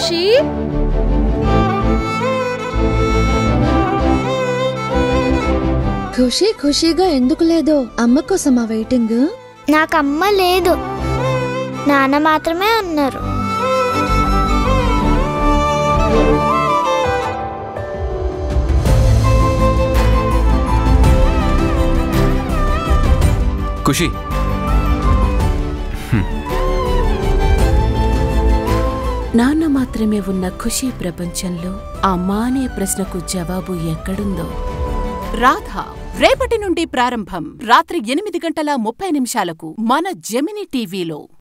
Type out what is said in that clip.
ఖుషి ఖుషి ఖుషిగా ఎందుకు లేదో? అమ్మ కోసమా వెయిటింగ్? నాకమ్మ లేదు, నాన్న మాత్రమే ఉన్నారు. ఖుషి, నాన్న మాత్రమే ఉన్న ఖుషి ప్రపంచంలో అమ్మా అనే ప్రశ్నకు జవాబు ఎక్కడుందో? రాధ రేపటి నుండి ప్రారంభం. రాత్రి 8:30 మన జెమిని టీవీలో.